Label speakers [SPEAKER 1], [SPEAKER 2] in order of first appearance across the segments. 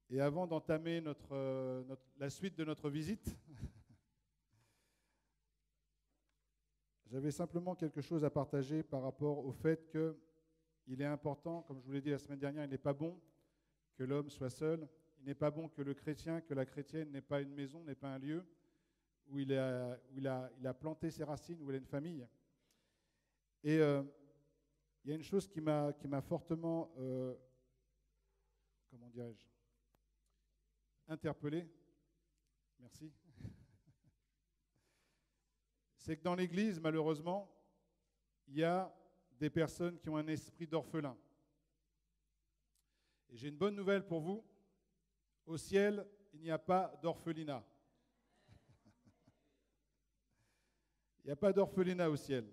[SPEAKER 1] Et avant d'entamer la suite de notre visite, j'avais simplement quelque chose à partager par rapport au fait qu'il est important, comme je vous l'ai dit la semaine dernière, il n'est pas bon que l'homme soit seul. Il n'est pas bon que le chrétien, que la chrétienne n'ait pas une maison, n'ait pas un lieu où il a planté ses racines, où il a une famille. Et il y a une chose qui m'a fortement, comment dirais-je, interpellé. Merci. C'est que dans l'Église, malheureusement, il y a des personnes qui ont un esprit d'orphelin. Et j'ai une bonne nouvelle pour vous. Au ciel, il n'y a pas d'orphelinat. Il n'y a pas d'orphelinat au ciel.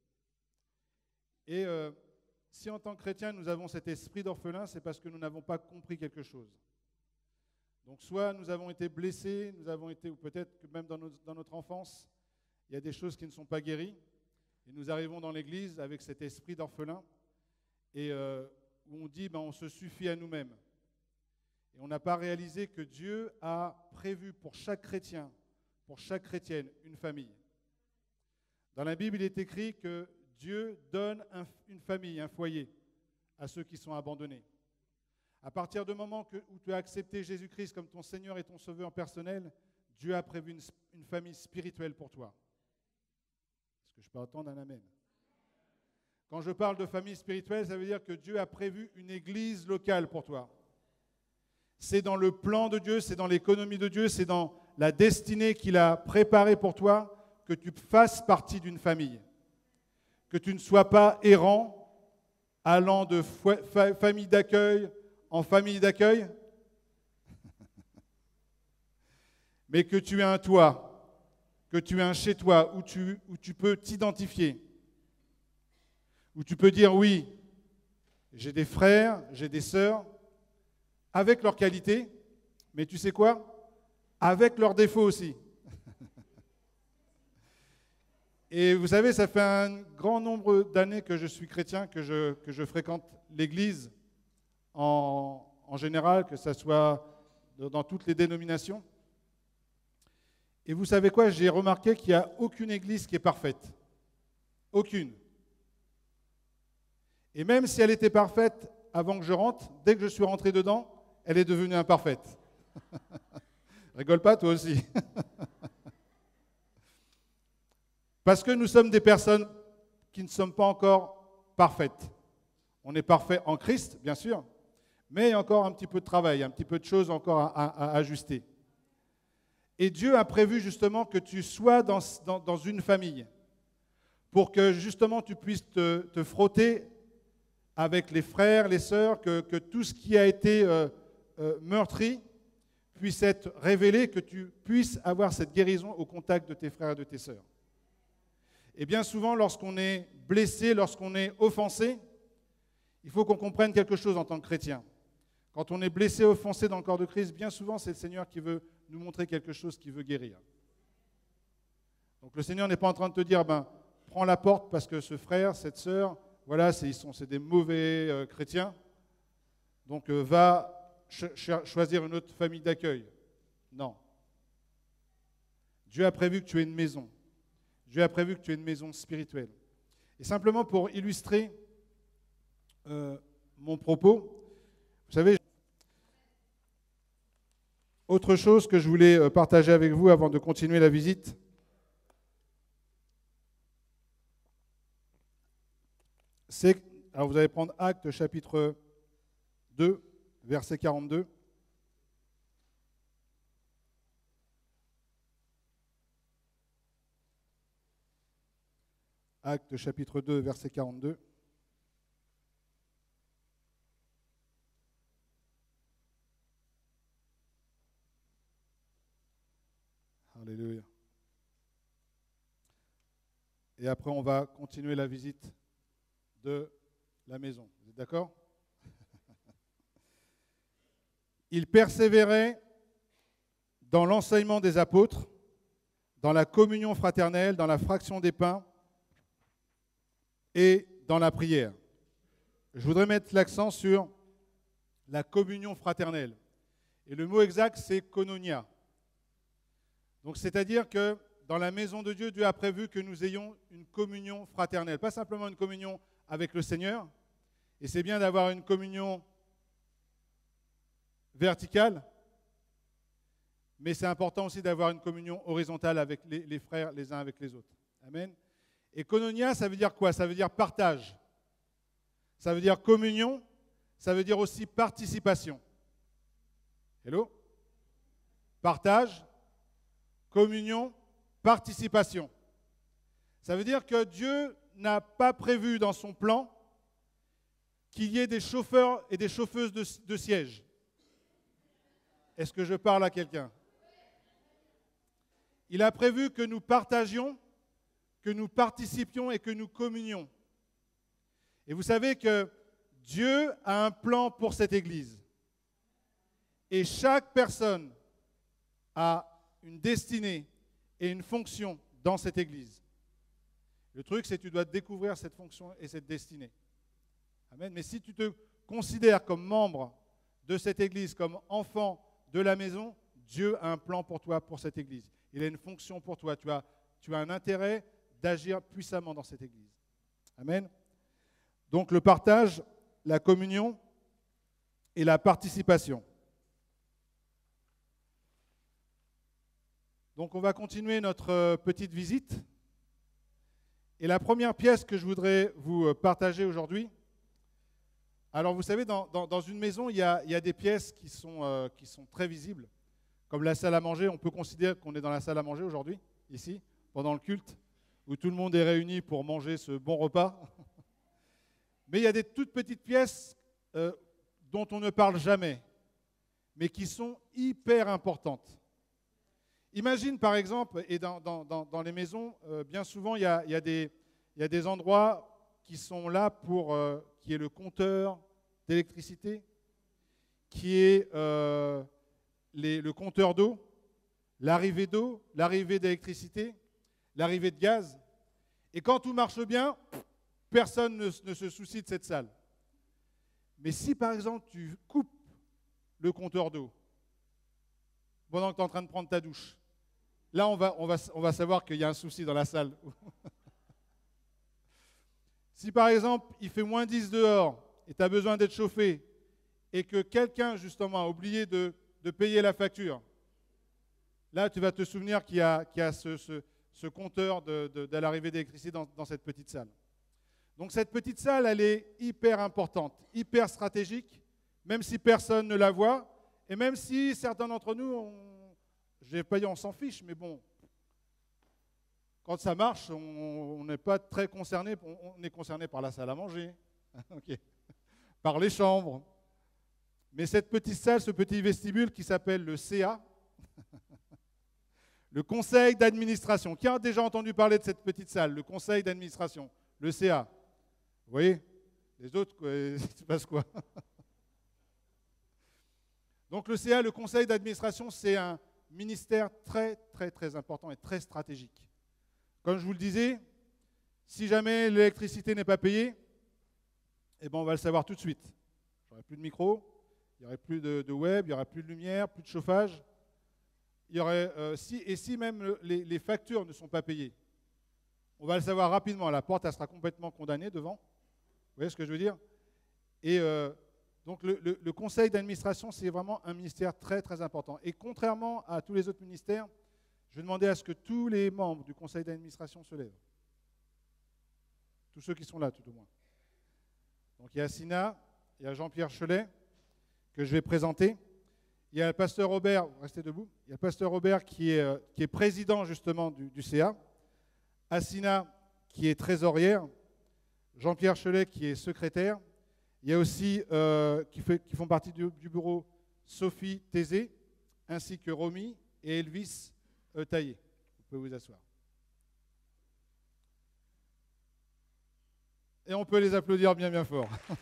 [SPEAKER 1] Et si en tant que chrétien, nous avons cet esprit d'orphelin, c'est parce que nous n'avons pas compris quelque chose. Donc soit nous avons été blessés, nous avons été, ou peut-être que même dans notre enfance, il y a des choses qui ne sont pas guéries. Et nous arrivons dans l'église avec cet esprit d'orphelin et où on dit on se suffit à nous-mêmes. Et on n'a pas réalisé que Dieu a prévu pour chaque chrétien, pour chaque chrétienne, une famille. Dans la Bible, il est écrit que Dieu donne une famille, un foyer à ceux qui sont abandonnés. À partir du moment où tu as accepté Jésus-Christ comme ton Seigneur et ton Sauveur personnel, Dieu a prévu une famille spirituelle pour toi. Est-ce que je peux entendre un amen? Quand je parle de famille spirituelle, ça veut dire que Dieu a prévu une église locale pour toi. C'est dans le plan de Dieu, c'est dans l'économie de Dieu, c'est dans la destinée qu'il a préparée pour toi que tu fasses partie d'une famille. Que tu ne sois pas errant, allant de famille d'accueil en famille d'accueil, mais que tu aies un toit, que tu aies un chez toi où tu peux t'identifier, où tu peux dire oui, j'ai des frères, j'ai des sœurs, avec leurs qualités, mais tu sais quoi? Avec leurs défauts aussi. Et vous savez, ça fait un grand nombre d'années que je suis chrétien, que je fréquente l'Église en général, que ce soit dans toutes les dénominations. Et vous savez quoi? J'ai remarqué qu'il n'y a aucune Église qui est parfaite. Aucune. Et même si elle était parfaite avant que je rentre, dès que je suis rentré dedans, elle est devenue imparfaite. Rigole pas, toi aussi. Parce que nous sommes des personnes qui ne sommes pas encore parfaites. On est parfait en Christ, bien sûr, mais il y a encore un petit peu de travail, un petit peu de choses encore à ajuster. Et Dieu a prévu justement que tu sois dans une famille, pour que justement tu puisses te frotter avec les frères, les sœurs, que tout ce qui a été meurtri puisse être révélé, que tu puisses avoir cette guérison au contact de tes frères et de tes sœurs. Et bien souvent, lorsqu'on est blessé, lorsqu'on est offensé, il faut qu'on comprenne quelque chose en tant que chrétien. Quand on est blessé, offensé dans le corps de Christ, bien souvent, c'est le Seigneur qui veut nous montrer quelque chose, qui veut guérir. Donc le Seigneur n'est pas en train de te dire, prends la porte parce que ce frère, cette sœur, voilà, c'est des mauvais chrétiens, donc va choisir une autre famille d'accueil. Non. Dieu a prévu que tu aies une maison. Dieu a prévu que tu aies une maison spirituelle. Et simplement pour illustrer mon propos, vous savez, autre chose que je voulais partager avec vous avant de continuer la visite, c'est, alors vous allez prendre Actes chapitre 2, verset 42. Actes chapitre 2, verset 42. Alléluia. Et après, on va continuer la visite de la maison. Vous êtes d'accord? Il persévérait dans l'enseignement des apôtres, dans la communion fraternelle, dans la fraction des pains et dans la prière. Je voudrais mettre l'accent sur la communion fraternelle. Et le mot exact, c'est koinonia. Donc, c'est-à-dire que dans la maison de Dieu, Dieu a prévu que nous ayons une communion fraternelle. Pas simplement une communion avec le Seigneur. Et c'est bien d'avoir une communion verticale, mais c'est important aussi d'avoir une communion horizontale avec les frères les uns avec les autres. Amen. Et koinonia, ça veut dire quoi? Ça veut dire partage. Ça veut dire communion. Ça veut dire aussi participation. Hello? Partage, communion, participation. Ça veut dire que Dieu n'a pas prévu dans son plan qu'il y ait des chauffeurs et des chauffeuses de siège. Est-ce que je parle à quelqu'un? Il a prévu que nous partagions, que nous participions et que nous communions. Et vous savez que Dieu a un plan pour cette Église. Et chaque personne a une destinée et une fonction dans cette Église. Le truc, c'est que tu dois découvrir cette fonction et cette destinée. Amen. Mais si tu te considères comme membre de cette Église, comme enfant de la maison, Dieu a un plan pour toi, pour cette Église. Il a une fonction pour toi. Tu as un intérêt d'agir puissamment dans cette Église. Amen. Donc le partage, la communion et la participation. Donc on va continuer notre petite visite. Et la première pièce que je voudrais vous partager aujourd'hui, alors vous savez, dans une maison, il y a des pièces qui sont très visibles, comme la salle à manger. On peut considérer qu'on est dans la salle à manger aujourd'hui, ici, pendant le culte, où tout le monde est réuni pour manger ce bon repas. Mais il y a des toutes petites pièces dont on ne parle jamais, mais qui sont hyper importantes. Imagine par exemple, et dans les maisons, bien souvent, il y a des endroits qui sont là pour qui est le compteur d'électricité, qui est le compteur d'eau, l'arrivée d'électricité, l'arrivée de gaz. Et quand tout marche bien, personne ne se soucie de cette salle. Mais si par exemple tu coupes le compteur d'eau pendant que tu es en train de prendre ta douche, là on va savoir qu'il y a un souci dans la salle. Si par exemple il fait moins 10 dehors et tu as besoin d'être chauffé et que quelqu'un justement a oublié de payer la facture, là tu vas te souvenir qu'il y a ce compteur de l'arrivée d'électricité dans cette petite salle. Donc cette petite salle, elle est hyper importante, hyper stratégique, même si personne ne la voit, et même si certains d'entre nous, je ne vais pas dire on s'en fiche, mais bon, quand ça marche, on n'est pas très concerné, on est concerné par la salle à manger, okay, par les chambres. Mais cette petite salle, ce petit vestibule qui s'appelle le CA, le conseil d'administration. Qui a déjà entendu parler de cette petite salle, le conseil d'administration, le CA? Vous voyez? Les autres, il se passe quoi? Donc le CA, le conseil d'administration, c'est un ministère très, très, très important et très stratégique. Comme je vous le disais, si jamais l'électricité n'est pas payée, eh ben on va le savoir tout de suite. Il n'y aurait plus de micro, il n'y aurait plus de web, il n'y aurait plus de lumière, plus de chauffage. Il y aurait, si même les factures ne sont pas payées, on va le savoir rapidement. La porte, elle sera complètement condamnée devant. Vous voyez ce que je veux dire? Et donc le conseil d'administration, c'est vraiment un ministère très, très important. Et contrairement à tous les autres ministères, je vais demander à ce que tous les membres du conseil d'administration se lèvent. Tous ceux qui sont là, tout au moins. Donc il y a Sina, il y a Jean-Pierre Chelet, que je vais présenter. Il y a le pasteur Robert, restez debout. Il y a le pasteur Robert qui est président justement du CA. Assina, qui est trésorière. Jean-Pierre Chelet, qui est secrétaire. Il y a aussi, qui font partie du bureau, Sophie Tézé, ainsi que Romy et Elvis Taillé. Vous pouvez vous asseoir. Et on peut les applaudir bien, bien fort. Vous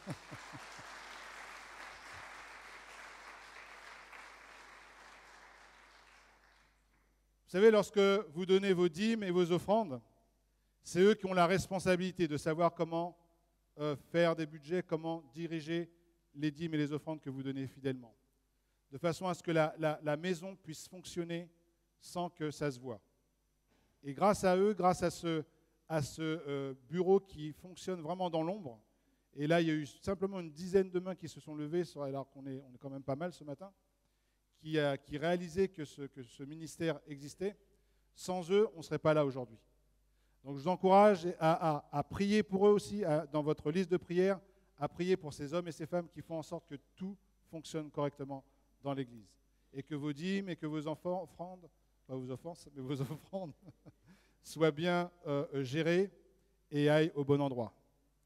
[SPEAKER 1] savez, lorsque vous donnez vos dîmes et vos offrandes, c'est eux qui ont la responsabilité de savoir comment faire des budgets, comment diriger les dîmes et les offrandes que vous donnez fidèlement. de façon à ce que la maison puisse fonctionner sans que ça se voie. Et grâce à eux, grâce à ce bureau qui fonctionne vraiment dans l'ombre, et là il y a eu simplement une dizaine de mains qui se sont levées, alors qu'on est quand même pas mal ce matin, qui réalisaient que ce ministère existait. Sans eux, on ne serait pas là aujourd'hui. Donc je vous encourage à prier pour eux aussi, dans votre liste de prières, à prier pour ces hommes et ces femmes qui font en sorte que tout fonctionne correctement dans l'Église. Et que vos dîmes et que vos offrandes, pas vos offenses, mais vos offrandes, soient bien gérées et aillent au bon endroit.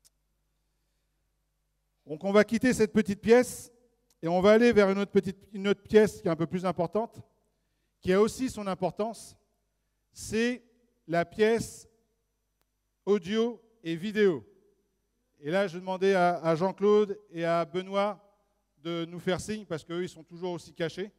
[SPEAKER 1] Donc on va quitter cette petite pièce et on va aller vers une autre pièce qui est un peu plus importante, qui a aussi son importance. C'est la pièce audio et vidéo. Et là, je demandais à Jean-Claude et à Benoît de nous faire signe, parce qu'eux, ils sont toujours aussi cachés.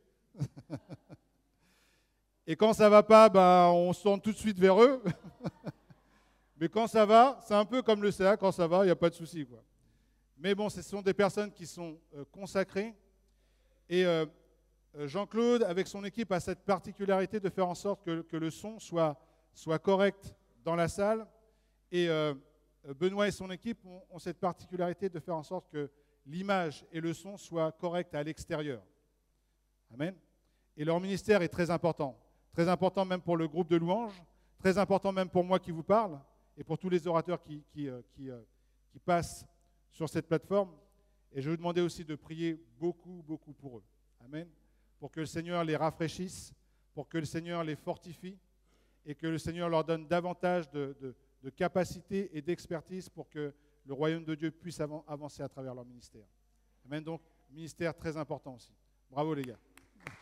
[SPEAKER 1] Et quand ça ne va pas, on se tourne tout de suite vers eux. Mais quand ça va, c'est un peu comme le CA, quand ça va, il n'y a pas de souci, quoi. Mais bon, ce sont des personnes qui sont consacrées. Et Jean-Claude, avec son équipe, a cette particularité de faire en sorte que le son soit correct dans la salle. Et Benoît et son équipe ont cette particularité de faire en sorte que l'image et le son soient corrects à l'extérieur. Amen. Et leur ministère est très important même pour le groupe de louanges, très important même pour moi qui vous parle, et pour tous les orateurs qui passent sur cette plateforme. Et je vais vous demander aussi de prier beaucoup, beaucoup pour eux. Amen. Pour que le Seigneur les rafraîchisse, pour que le Seigneur les fortifie, et que le Seigneur leur donne davantage de capacité et d'expertise pour que le royaume de Dieu puisse avancer à travers leur ministère. Amen. Donc, ministère très important aussi. Bravo les gars.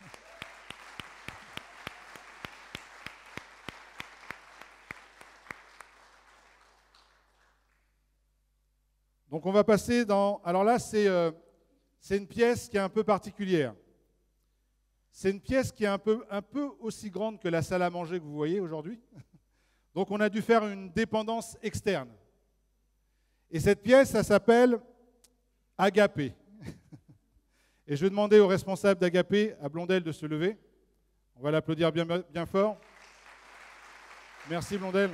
[SPEAKER 1] Donc on va passer dans... Alors là, c'est une pièce qui est un peu particulière. C'est une pièce qui est un peu aussi grande que la salle à manger que vous voyez aujourd'hui. Donc on a dû faire une dépendance externe. Et cette pièce, ça s'appelle Agapé. Et je vais demander au responsable d'Agapé, à Blondel, de se lever. On va l'applaudir bien, bien fort. Merci Blondel.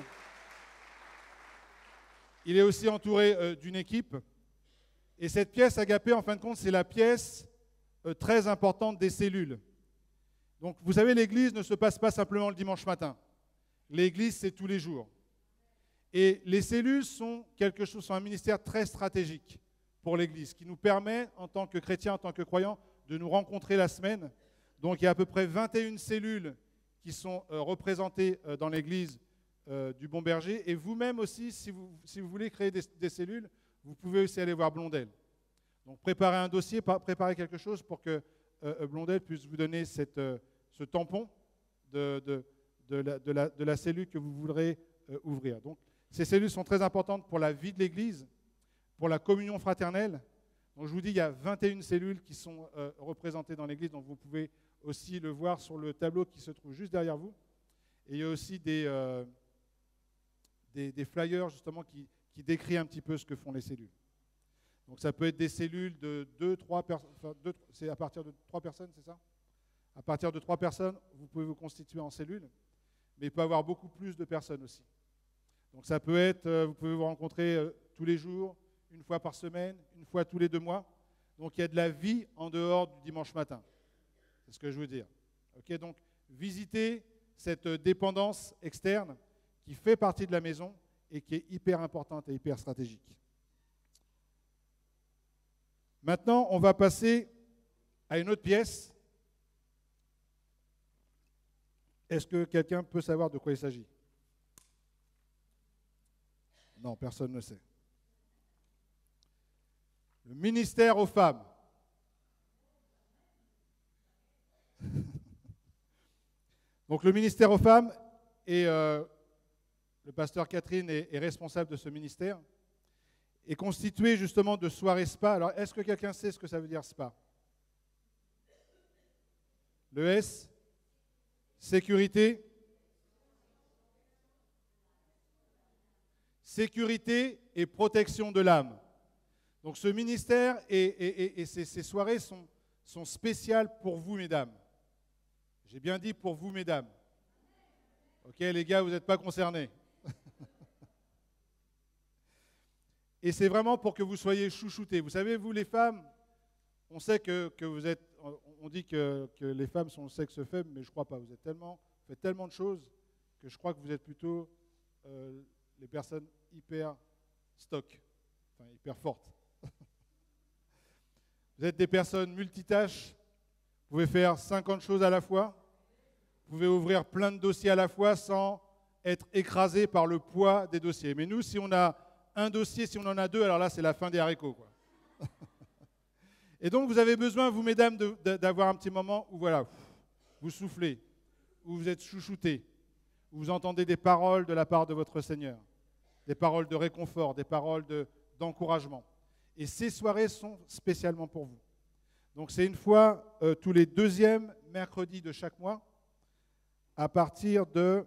[SPEAKER 1] Il est aussi entouré d'une équipe. Et cette pièce Agapé, en fin de compte, c'est la pièce très importante des cellules. Donc, vous savez, l'Église ne se passe pas simplement le dimanche matin. L'Église, c'est tous les jours. Et les cellules sont un ministère très stratégique pour l'Église, qui nous permet, en tant que chrétiens, en tant que croyants, de nous rencontrer la semaine. Donc, il y a à peu près 21 cellules qui sont représentées dans l'Église du Bon Berger. Et vous-même aussi, si vous voulez créer des cellules, vous pouvez aussi aller voir Blondel. Donc, préparez un dossier, préparez quelque chose pour que Blondel puisse vous donner ce tampon de la cellule que vous voudrez ouvrir. Donc, ces cellules sont très importantes pour la vie de l'Église, pour la communion fraternelle. Donc, je vous dis, il y a 21 cellules qui sont représentées dans l'Église, donc vous pouvez aussi le voir sur le tableau qui se trouve juste derrière vous. Et il y a aussi des flyers, justement, qui décrivent un petit peu ce que font les cellules. Donc, ça peut être des cellules de 2-3 personnes, c'est à partir de 3 personnes, c'est ça? À partir de 3 personnes, vous pouvez vous constituer en cellule, mais il peut y avoir beaucoup plus de personnes aussi. Donc ça peut être, vous pouvez vous rencontrer tous les jours, une fois par semaine, une fois tous les 2 mois. Donc il y a de la vie en dehors du dimanche matin. C'est ce que je veux dire. Okay, donc visitez cette dépendance externe qui fait partie de la maison et qui est hyper importante et hyper stratégique. Maintenant, on va passer à une autre pièce. Est-ce que quelqu'un peut savoir de quoi il s'agit? Non, personne ne sait. Le ministère aux femmes. Donc le ministère aux femmes, et le pasteur Catherine est responsable de ce ministère, est constitué justement de soirées spa. Alors, est-ce que quelqu'un sait ce que ça veut dire spa? Le S, sécurité. Sécurité et protection de l'âme. Donc ce ministère et ces soirées sont spéciales pour vous, mesdames. J'ai bien dit pour vous, mesdames. Ok, les gars, vous n'êtes pas concernés. Et c'est vraiment pour que vous soyez chouchoutés. Vous savez, vous, les femmes, on sait que vous êtes... On dit que les femmes sont le sexe faible, mais je ne crois pas. Vous faites tellement de choses que je crois que vous êtes plutôt les personnes hyper stock, enfin hyper fortes. Vous êtes des personnes multitâches, vous pouvez faire 50 choses à la fois, vous pouvez ouvrir plein de dossiers à la fois sans être écrasé par le poids des dossiers. Mais nous, si on a un dossier, si on en a deux, alors là, c'est la fin des haricots, quoi. Et donc, vous avez besoin, vous, mesdames, d'avoir un petit moment où, voilà, vous soufflez, où vous êtes chouchoutés, où vous entendez des paroles de la part de votre Seigneur, des paroles de réconfort, des paroles d'encouragement. Et ces soirées sont spécialement pour vous. Donc, c'est une fois tous les deuxièmes mercredis de chaque mois, à partir de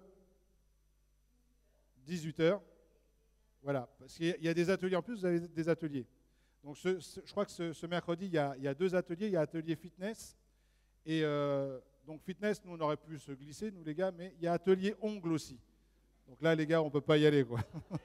[SPEAKER 1] 18h. Voilà, parce qu'il y a des ateliers. En plus, vous avez des ateliers. Donc, je crois que ce mercredi, il y a 2 ateliers. Il y a atelier fitness. Et donc, fitness, nous, on aurait pu se glisser, nous, les gars, mais il y a atelier ongles aussi. Donc là, les gars, on ne peut pas y aller, quoi.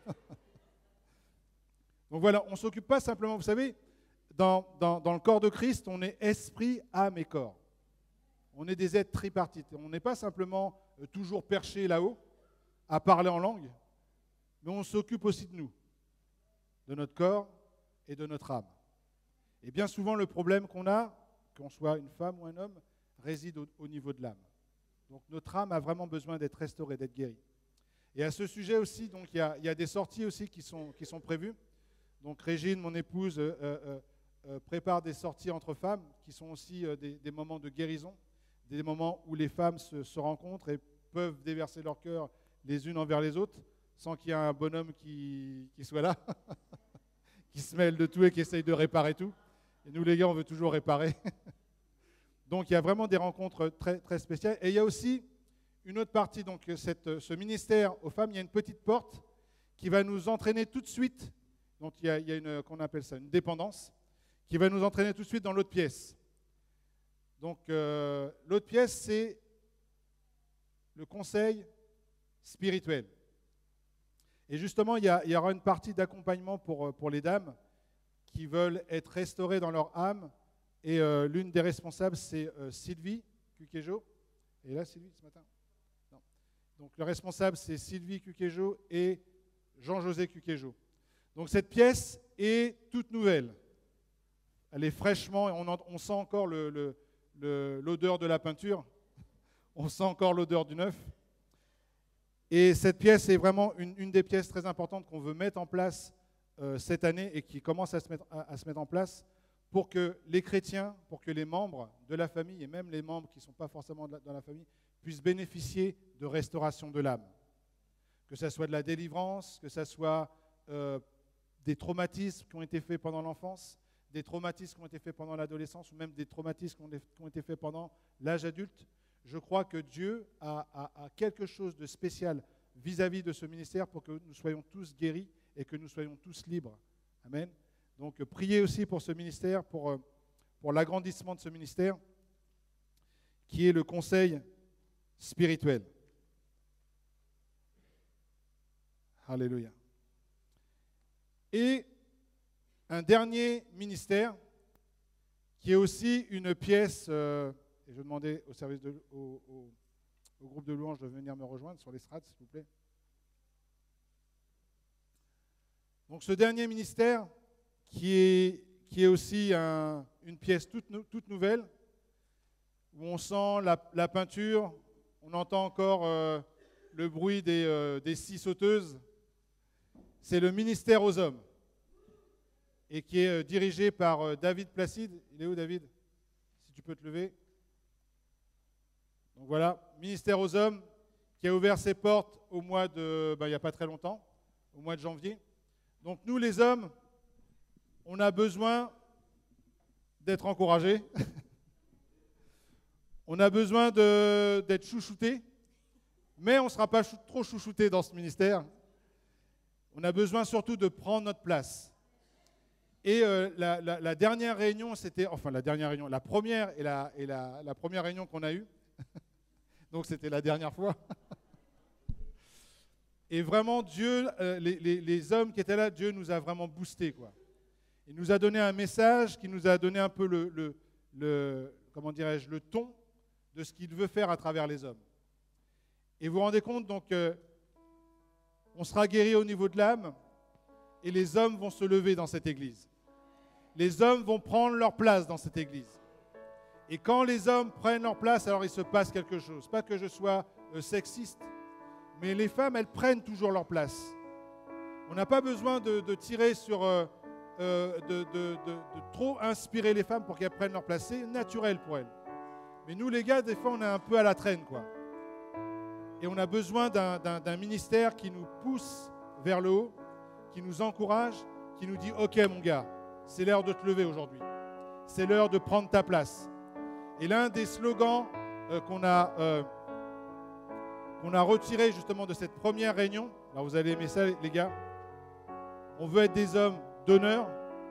[SPEAKER 1] Donc voilà, on ne s'occupe pas simplement, vous savez, dans le corps de Christ, on est esprit, âme et corps. On est des êtres tripartites. On n'est pas simplement toujours perché là-haut, à parler en langue, mais on s'occupe aussi de nous, de notre corps et de notre âme. Et bien souvent, le problème qu'on a, qu'on soit une femme ou un homme, réside au niveau de l'âme. Donc notre âme a vraiment besoin d'être restaurée, d'être guérie. Et à ce sujet aussi, donc, il y a des sorties aussi qui sont prévues. Donc Régine, mon épouse, prépare des sorties entre femmes qui sont aussi des moments de guérison, des moments où les femmes se rencontrent et peuvent déverser leur cœur les unes envers les autres sans qu'il y ait un bonhomme qui soit là, qui se mêle de tout et qui essaye de réparer tout. Et nous, les gars, on veut toujours réparer. Donc il y a vraiment des rencontres très, très spéciales. Et il y a aussi une autre partie, donc ce ministère aux femmes, il y a une petite porte qui va nous entraîner tout de suite. Donc il y a une, qu'on appelle ça, une dépendance, qui va nous entraîner tout de suite dans l'autre pièce. Donc l'autre pièce, c'est le conseil spirituel. Et justement, il y aura une partie d'accompagnement pour les dames qui veulent être restaurées dans leur âme. Et l'une des responsables, c'est Sylvie Cuquejo. Et là, Sylvie, ce matin? Non. Donc le responsable, c'est Sylvie Cuquejo et Jean-José Cuquejo. Donc cette pièce est toute nouvelle. Elle est fraîchement, on sent encore l'odeur de la peinture, on sent encore l'odeur du neuf. Et cette pièce est vraiment une des pièces très importantes qu'on veut mettre en place cette année et qui commence à se mettre en place pour que les chrétiens, pour que les membres de la famille et même les membres qui ne sont pas forcément dans la famille puissent bénéficier de restauration de l'âme. Que ce soit de la délivrance, que ce soit des traumatismes qui ont été faits pendant l'enfance, des traumatismes qui ont été faits pendant l'adolescence ou même des traumatismes qui ont été faits pendant l'âge adulte. Je crois que Dieu a quelque chose de spécial vis-à-vis de ce ministère pour que nous soyons tous guéris et que nous soyons tous libres. Amen. Donc priez aussi pour ce ministère, pour l'agrandissement de ce ministère, qui est le conseil spirituel. Alléluia. Et un dernier ministère, qui est aussi une pièce, et je vais demander au service au groupe de louanges de venir me rejoindre sur l'estrade, s'il vous plaît. Donc ce dernier ministère, qui est aussi une pièce toute nouvelle, où on sent la peinture, on entend encore le bruit des scies sauteuses. C'est le ministère aux hommes, et qui est dirigé par David Placide. Il est où, David? Si tu peux te lever. Donc voilà, ministère aux hommes, qui a ouvert ses portes au mois de, il n'y a pas très longtemps, au mois de janvier. Donc nous, les hommes, on a besoin d'être encouragés. On a besoin d'être chouchoutés, mais on ne sera pas trop chouchoutés dans ce ministère. On a besoin surtout de prendre notre place Et la dernière réunion, c'était, enfin la dernière réunion, la première et la première réunion qu'on a eue, donc c'était la dernière fois. Et vraiment, Dieu, les hommes qui étaient là, Dieu nous a vraiment boostés, quoi. Il nous a donné un message qui nous a donné un peu comment dirais-je, le ton de ce qu'il veut faire à travers les hommes. Et vous vous rendez compte, donc, on sera guéri au niveau de l'âme et les hommes vont se lever dans cette église. Les hommes vont prendre leur place dans cette église. Et quand les hommes prennent leur place, alors il se passe quelque chose. Pas que je sois sexiste, mais les femmes, elles prennent toujours leur place. On n'a pas besoin de tirer sur... de trop inspirer les femmes pour qu'elles prennent leur place. C'est naturel pour elles. Mais nous, les gars, des fois, on est un peu à la traîne, quoi. Et on a besoin d'un ministère qui nous pousse vers le haut, qui nous encourage, qui nous dit « Ok, mon gars, c'est l'heure de te lever aujourd'hui. C'est l'heure de prendre ta place. » Et l'un des slogans qu'on a retiré justement de cette première réunion, alors vous allez aimer ça, les gars, on veut être des hommes d'honneur,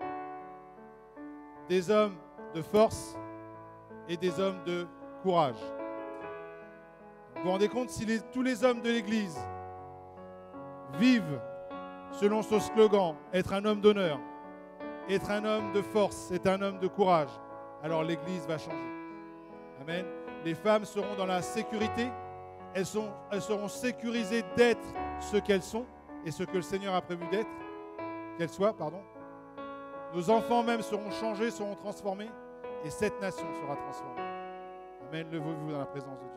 [SPEAKER 1] des hommes de force et des hommes de courage. Vous vous rendez compte, si tous les hommes de l'Église vivent selon ce slogan, être un homme d'honneur, être un homme de force, être un homme de courage, alors l'Église va changer. Amen. Les femmes seront dans la sécurité, elles seront sécurisées d'être ce qu'elles sont et ce que le Seigneur a prévu d'être, qu'elles soient, pardon. Nos enfants même seront changés, seront transformés et cette nation sera transformée. Amen. Levez-vous dans la présence de Dieu.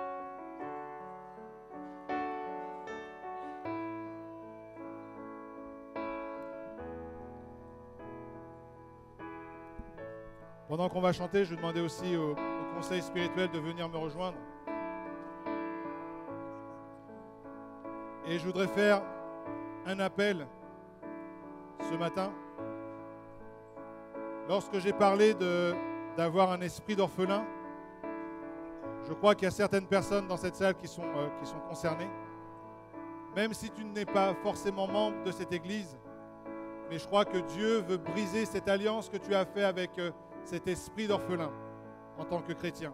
[SPEAKER 1] Pendant qu'on va chanter, je vais demander aussi au conseil spirituel de venir me rejoindre. Et je voudrais faire un appel ce matin. Lorsque j'ai parlé d'avoir un esprit d'orphelin, je crois qu'il y a certaines personnes dans cette salle qui sont concernées. Même si tu n'es pas forcément membre de cette église, mais je crois que Dieu veut briser cette alliance que tu as faite avec cet esprit d'orphelin en tant que chrétien.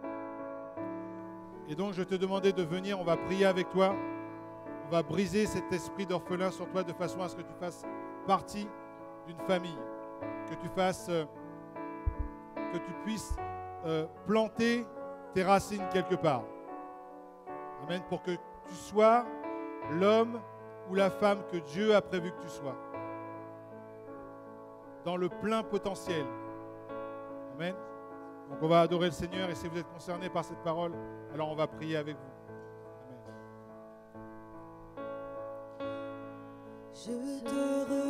[SPEAKER 1] Et donc je te demandais de venir, on va prier avec toi, on va briser cet esprit d'orphelin sur toi de façon à ce que tu fasses partie d'une famille, que tu puisses planter tes racines quelque part. Amen, pour que tu sois l'homme ou la femme que Dieu a prévu que tu sois, dans le plein potentiel. Amen. Donc on va adorer le Seigneur et si vous êtes concernés par cette parole, alors on va prier avec vous. Amen.
[SPEAKER 2] Je te